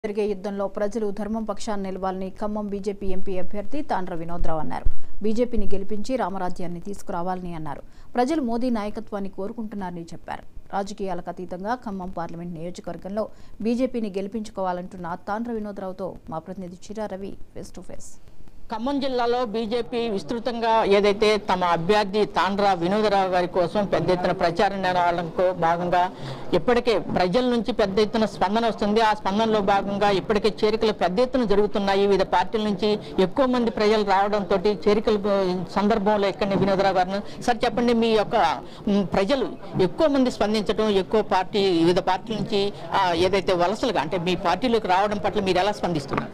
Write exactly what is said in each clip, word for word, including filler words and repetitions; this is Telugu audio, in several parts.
జరిగే యుద్ధంలో ప్రజలు ధర్మం పక్షాన్ని నిలవాలని ఖమ్మం బీజేపీ ఎంపీ అభ్యర్థి తాండ్ర వినోద్రావు అన్నారు. బీజేపీని గెలిపించి రామరాజ్యాన్ని తీసుకురావాలని అన్నారు. ప్రజలు మోదీ నాయకత్వాన్ని కోరుకుంటున్నారని చెప్పారు. రాజకీయాలకు అతీతంగా ఖమ్మం పార్లమెంట్ నియోజకవర్గంలో బీజేపీని గెలిపించుకోవాలంటున్న తాండ్ర వినోద్రావుతో మా ప్రతినిధి Chira Ravi face to face. Khammam జిల్లాలో బీజేపీ విస్తృతంగా ఏదైతే తమ అభ్యర్థి తాండ్ర వినోద్రావు గారి కోసం పెద్ద ఎత్తున ప్రచారం నిర్వహణకు భాగంగా ఇప్పటికే ప్రజల నుంచి పెద్ద ఎత్తున స్పందన వస్తుంది. ఆ స్పందనలో భాగంగా ఇప్పటికే చేరికలు పెద్ద ఎత్తున జరుగుతున్నాయి. వివిధ పార్టీల నుంచి ఎక్కువ మంది ప్రజలు రావడంతో చేరికల సందర్భంలో ఇక్కడ వినోద్రావు గారిని సార్ చెప్పండి, మీ యొక్క ప్రజలు ఎక్కువ మంది స్పందించడం, ఎక్కువ పార్టీ వివిధ పార్టీల నుంచి ఏదైతే వలసలుగా అంటే మీ పార్టీలోకి రావడం పట్ల మీరు ఎలా స్పందిస్తున్నారు?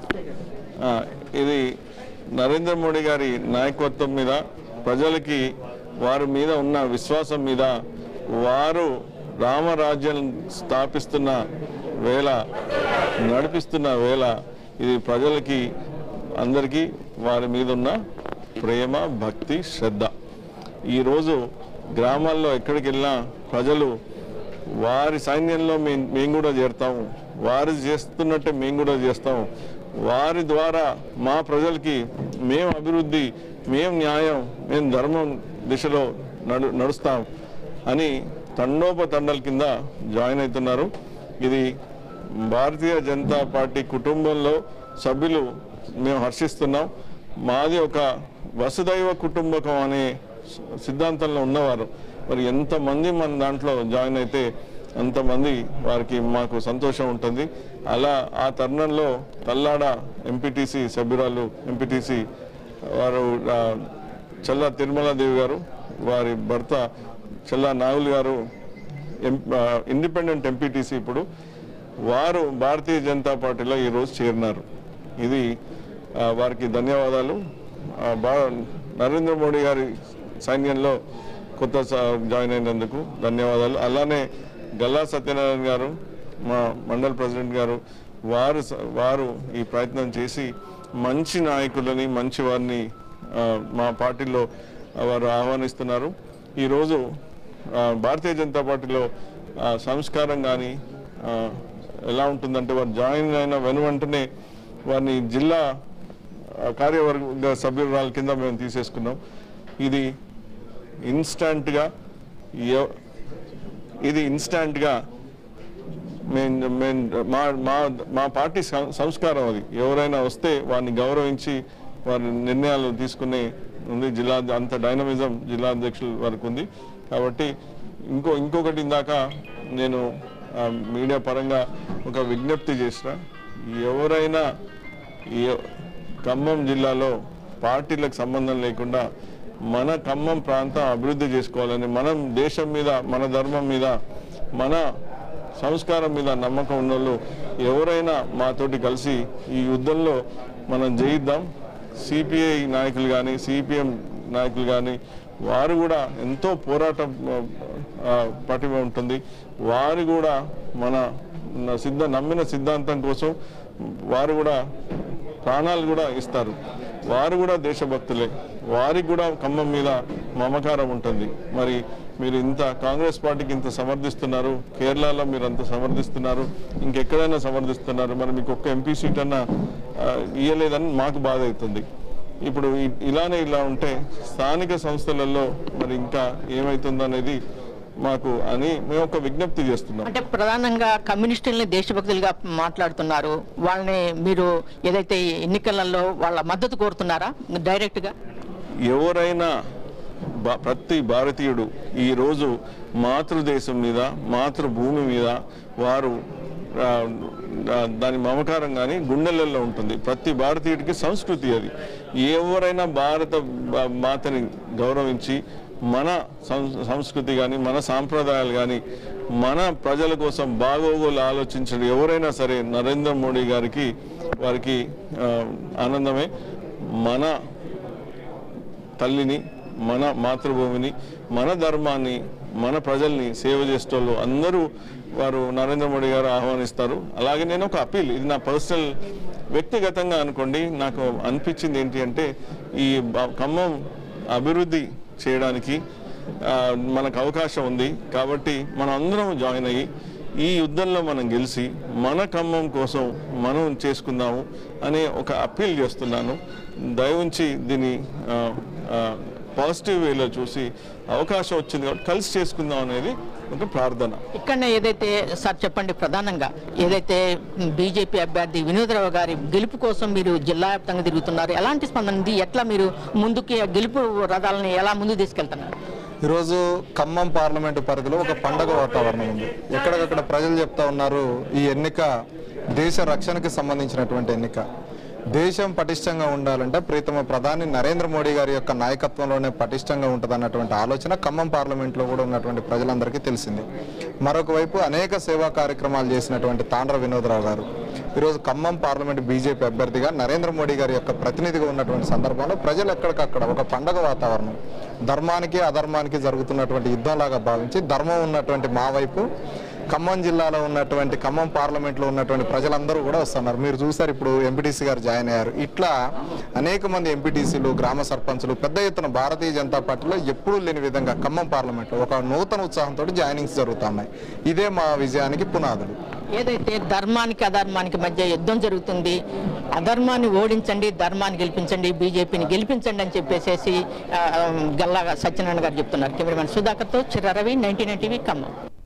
ఇది నరేంద్ర మోడీ గారి నాయకత్వం మీద ప్రజలకి వారి మీద ఉన్న విశ్వాసం మీద వారు రామరాజ్యం స్థాపిస్తున్న వేళ నడిపిస్తున్న వేళ ఇది ప్రజలకి అందరికీ వారి మీద ఉన్న ప్రేమ, భక్తి, శ్రద్ధ. ఈరోజు గ్రామాల్లో ఎక్కడికి వెళ్ళినా ప్రజలు వారి సైన్యంలో మేము మేము కూడా చేరుతాము, వారు చేస్తున్నట్టే మేము కూడా చేస్తాము, వారి ద్వారా మా ప్రజలకి మేము అభివృద్ధి, మేము న్యాయం, మేము ధర్మం దిశలో నడు నడుస్తాం అని తండోపతండల కింద జాయిన్ అవుతున్నారు. ఇది భారతీయ జనతా పార్టీ కుటుంబంలో సభ్యులు మేము హర్షిస్తున్నాం. మాది ఒక వసుదైవ కుటుంబకం అనే సిద్ధాంతంలో ఉన్నవారు మరి ఎంతమంది మన దాంట్లో జాయిన్ అయితే అంతమంది వారికి మాకు సంతోషం ఉంటుంది. అలా ఆ తరుణంలో తల్లాడ ఎంపీటీసీ సభ్యురాలు ఎంపీటీసీ వారు చల్లా తిరుమలాదేవి గారు, వారి భర్త చల్లా నాగుల్ గారు ఇండిపెండెంట్ ఎంపీటీసీ, ఇప్పుడు వారు భారతీయ జనతా పార్టీలో ఈరోజు చేరినారు. ఇది వారికి ధన్యవాదాలు. నరేంద్ర మోడీ గారి సైన్యంలో కొత్త జాయిన్ అయినందుకు ధన్యవాదాలు. అలానే గల్లా సత్యనారాయణ గారు, మా మండల్ ప్రెసిడెంట్ గారు, వారు వారు ఈ ప్రయత్నం చేసి మంచి నాయకులని, మంచి వారిని మా పార్టీలో వారు ఆహ్వానిస్తున్నారు. ఈరోజు భారతీయ జనతా పార్టీలో సంస్కారం కానీ ఎలా ఉంటుందంటే వారు జాయిన్ అయిన వెను వెంటనే వారిని జిల్లా కార్యవర్గ సభ్యురాల కింద మేము తీసేసుకున్నాం. ఇది ఇన్స్టంట్గా ఇది ఇన్స్టాంట్గా మేము మా మా మా పార్టీ సంస్కారం అది. ఎవరైనా వస్తే వారిని గౌరవించి వారి నిర్ణయాలు తీసుకునే ఉంది. జిల్లా అంత డైనమిజం జిల్లా అధ్యక్షుల వరకు ఉంది. కాబట్టి ఇంకో ఇంకొకటి ఇందాక నేను మీడియా పరంగా ఒక విజ్ఞప్తి చేసిన, ఎవరైనా ఖమ్మం జిల్లాలో పార్టీలకు సంబంధం లేకుండా మన ఖమ్మం ప్రాంతం అభివృద్ధి చేసుకోవాలని, మనం దేశం మీద, మన ధర్మం మీద, మన సంస్కారం మీద నమ్మకం ఉన్న వాళ్ళు ఎవరైనా మాతోటి కలిసి ఈ యుద్ధంలో మనం జయిద్దాం. సిపిఐ నాయకులు కానీ, సిపిఎం నాయకులు కానీ వారు కూడా ఎంతో పోరాట పటిమ ఉంటుంది. వారు కూడా మన సిద్ధ నమ్మిన సిద్ధాంతం కోసం వారు కూడా ప్రాణాలు కూడా ఇస్తారు. వారు కూడా దేశభక్తులే, వారికి కూడా ఖమ్మం మీద మమకారం ఉంటుంది. మరి మీరు ఇంత కాంగ్రెస్ పార్టీకి ఇంత సమర్థిస్తున్నారు, కేరళలో మీరు అంత సమర్థిస్తున్నారు, ఇంకెక్కడైనా సమర్థిస్తున్నారు, మరి మీకు ఒక్క ఎంపీ సీట్ అన్నా ఇవ్వలేదని మాకు బాధ అవుతుంది. ఇప్పుడు ఇలానే ఇలా ఉంటే స్థానిక సంస్థలలో మరి ఇంకా ఏమవుతుందో అనేది మాకు అని మేము ఒక విజ్ఞప్తి చేస్తున్నాం. అంటే ప్రధానంగా కమ్యూనిస్టుల్ని దేశభక్తులుగా మాట్లాడుతున్నారు, వాళ్ళని మీరు ఏదైతే ఎన్నికలలో వాళ్ళ మద్దతు కోరుతున్నారా డైరెక్ట్గా? ఎవరైనా ప్రతి భారతీయుడు ఈరోజు మాతృదేశం మీద, మాతృభూమి మీద వారు దాని మమకారం కానీ గుండెలలో ఉంటుంది. ప్రతి భారతీయుడికి సంస్కృతి అది. ఎవరైనా భారత మాతని గౌరవించి మన సంస్కృతి కానీ, మన సాంప్రదాయాలు కానీ, మన ప్రజల కోసం బాగోగులు ఆలోచించడం ఎవరైనా సరే నరేంద్ర మోడీ గారికి వారికి ఆనందమే. మన తల్లిని, మన మాతృభూమిని, మన ధర్మాన్ని, మన ప్రజల్ని సేవ చేసేటోళ్ళు అందరూ వారు నరేంద్ర మోడీ గారు ఆహ్వానిస్తారు. అలాగే నేను ఒక అపీల్, ఇది నా పర్సనల్ వ్యక్తిగతంగా అనుకోండి, నాకు అనిపించింది ఏంటి అంటే ఈ ఖమ్మం అభివృద్ధి చేయడానికి మనకు అవకాశం ఉంది. కాబట్టి మనం అందరం జాయిన్ అయ్యి ఈ యుద్ధంలో మనం గెలిచి మన ఖమ్మం కోసం మనం చేసుకుందాము అనే ఒక అప్పీల్ చేస్తున్నాను. దయవుంచి దీన్ని పాజిటివ్ వేలో చూసి అవకాశం వచ్చింది కాబట్టి కలిసి చేసుకుందాం అనేది ఒక ప్రార్థన. ఇక్కడనే ఏదైతే సార్ చెప్పండి, ప్రధానంగా ఏదైతే బీజేపీ అభ్యర్థి వినోదరావు గారి గెలుపు కోసం మీరు జిల్లా వ్యాప్తంగా తిరుగుతున్నారు, ఎలాంటి స్పందన ఉంది? ఎట్లా మీరు ముందుకి గెలుపు రథాలని ఎలా ముందుకు తీసుకెళ్తున్నారు? ఈరోజు ఖమ్మం పార్లమెంటు పరిధిలో ఒక పండగ వాతావరణం ఉంది. ఎక్కడికక్కడ ప్రజలు చెప్తా ఉన్నారు, ఈ ఎన్నిక దేశ రక్షణకి సంబంధించినటువంటి ఎన్నిక. దేశం పటిష్టంగా ఉండాలంటే ప్రీతమ ప్రధాని నరేంద్ర మోడీ గారి యొక్క నాయకత్వంలోనే పటిష్టంగా ఉంటుంది అన్నటువంటి ఆలోచన ఖమ్మం పార్లమెంట్లో కూడా ఉన్నటువంటి ప్రజలందరికీ తెలిసింది. మరొక వైపు అనేక సేవా కార్యక్రమాలు చేసినటువంటి తాండ్ర వినోదరావు గారు ఈరోజు ఖమ్మం పార్లమెంట్ బీజేపీ అభ్యర్థిగా నరేంద్ర మోడీ గారి యొక్క ప్రతినిధిగా ఉన్నటువంటి సందర్భంలో ప్రజలు ఎక్కడికక్కడ ఒక పండగ వాతావరణం, ధర్మానికి అధర్మానికి జరుగుతున్నటువంటి యుద్ధంలాగా భావించి ధర్మం ఉన్నటువంటి మా వైపు ఖమ్మం జిల్లాలో ఉన్నటువంటి ఖమ్మం పార్లమెంట్లో ఉన్నటువంటి ప్రజలందరూ కూడా వస్తున్నారు. మీరు చూసారు, ఇప్పుడు ఎంపీటీసీ గారు జాయిన్ అయ్యారు. ఇట్లా అనేక మంది ఎంపీటీసీలు, గ్రామ సర్పంచులు పెద్ద ఎత్తున భారతీయ జనతా పార్టీలో ఎప్పుడూ లేని విధంగా ఖమ్మం పార్లమెంట్లో ఒక నూతన ఉత్సాహంతో జాయినింగ్స్ జరుగుతున్నాయి. ఇదే మా విజయానికి పునాదులు. ఏదైతే ధర్మానికి అధర్మానికి మధ్య యుద్ధం జరుగుతుంది, అధర్మాన్ని ఓడించండి, ధర్మాన్ని గెలిపించండి, బీజేపీని గెలిపించండి అని చెప్పేసి గల్లా సత్యనారాయణ గారు చెప్తున్నారు. కెమెరామెన్ సుధాకర్తో Chirra Ravi, ninety nine TV Khammam.